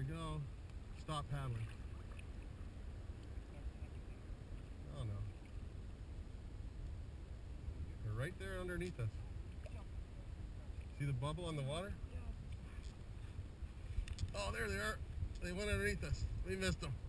go. Stop paddling. Oh no. They're right there underneath us. See the bubble on the water? Oh, there they are. They went underneath us. We missed them.